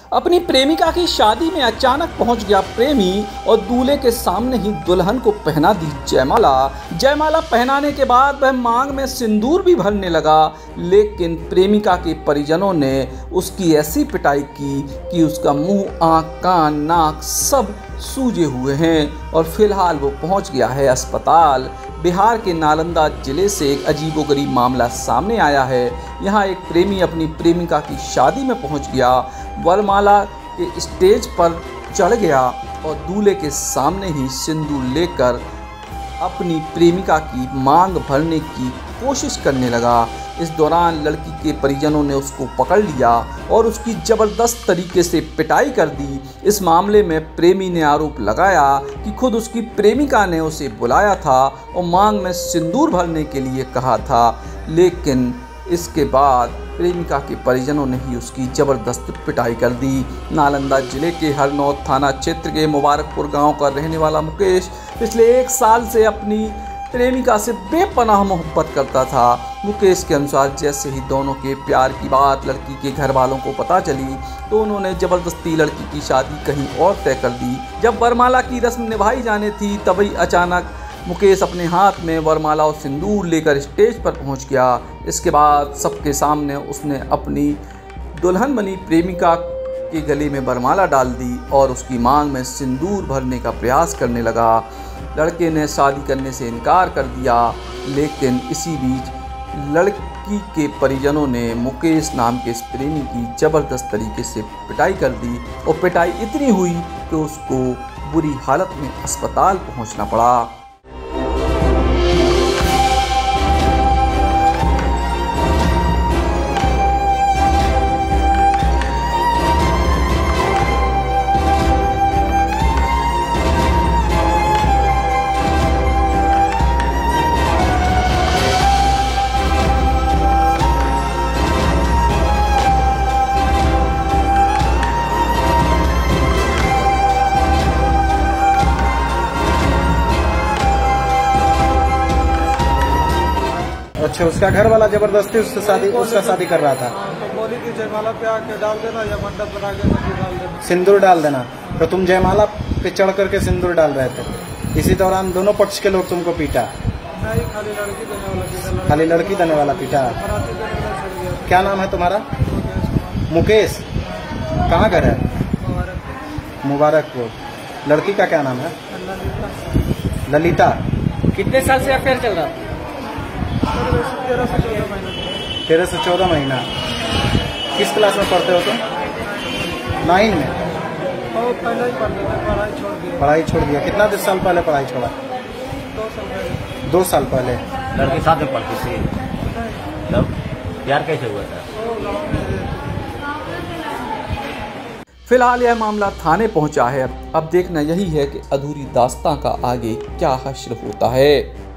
अपनी प्रेमिका की शादी में अचानक पहुंच गया प्रेमी और दूल्हे के सामने ही दुल्हन को पहना दी जयमाला। जयमाला पहनाने के बाद वह मांग में सिंदूर भी भरने लगा, लेकिन प्रेमिका के परिजनों ने उसकी ऐसी पिटाई की कि उसका मुंह, आंख, कान, नाक सब सूजे हुए हैं और फिलहाल वो पहुंच गया है अस्पताल। बिहार के नालंदा जिले से एक अजीबोगरीब मामला सामने आया है। यहाँ एक प्रेमी अपनी प्रेमिका की शादी में पहुंच गया, वरमाला के स्टेज पर चढ़ गया और दूल्हे के सामने ही सिंदूर लेकर अपनी प्रेमिका की मांग भरने की कोशिश करने लगा। इस दौरान लड़की के परिजनों ने उसको पकड़ लिया और उसकी ज़बरदस्त तरीके से पिटाई कर दी। इस मामले में प्रेमी ने आरोप लगाया कि खुद उसकी प्रेमिका ने उसे बुलाया था और मांग में सिंदूर भरने के लिए कहा था, लेकिन इसके बाद प्रेमिका के परिजनों ने ही उसकी ज़बरदस्त पिटाई कर दी। नालंदा जिले के हरनौत थाना क्षेत्र के मुबारकपुर गांव का रहने वाला मुकेश पिछले 1 साल से अपनी प्रेमिका से बेपनाह मोहब्बत करता था। मुकेश के अनुसार जैसे ही दोनों के प्यार की बात लड़की के घर वालों को पता चली तो उन्होंने ज़बरदस्ती लड़की की शादी कहीं और तय कर दी। जब वरमाला की रस्म निभाई जानी थी तभी अचानक मुकेश अपने हाथ में वरमाला और सिंदूर लेकर स्टेज पर पहुंच गया। इसके बाद सबके सामने उसने अपनी दुल्हन बनी प्रेमिका के गले में वरमाला डाल दी और उसकी मांग में सिंदूर भरने का प्रयास करने लगा। लड़के ने शादी करने से इनकार कर दिया, लेकिन इसी बीच लड़की के परिजनों ने मुकेश नाम के इस प्रेमी की ज़बरदस्त तरीके से पिटाई कर दी और पिटाई इतनी हुई कि उसको बुरी हालत में अस्पताल पहुंचना पड़ा। अच्छा, उसका घर वाला जबरदस्ती उसका शादी कर रहा था। बोली कि जयमाला पे आके डाल देना या मंडप बना के डाल देना, सिंदूर डाल देना। तो तुम जयमाला पे चढ़ करके सिंदूर डाल रहे थे, इसी दौरान दोनों पक्ष के लोग तुमको पीटा? नहीं, खाली लड़की देने वाला पीटा। खाली लड़की देने वाला पीटा। क्या नाम है तुम्हारा? मुकेश। कहाँ घर है? मुबारकपुर। लड़की का क्या नाम है? ललिता। कितने साल से अफेयर चल रहा था? 13 से 14 महीना। किस क्लास में पढ़ते हो तुम? 9 में। पहले ही पढ़ते थे, पढ़ाई छोड़ दिया। पढ़ाई छोड़ दिया। कितना साल पहले पढ़ाई छोड़ा? 2 साल पहले। 2 साल पहले। लड़के साथ में पढ़ती थी, तब प्यार कैसे हुआ था? फिलहाल यह मामला थाने पहुंचा है। अब देखना यही है कि अधूरी दास्तां का आगे क्या हश्र होता है।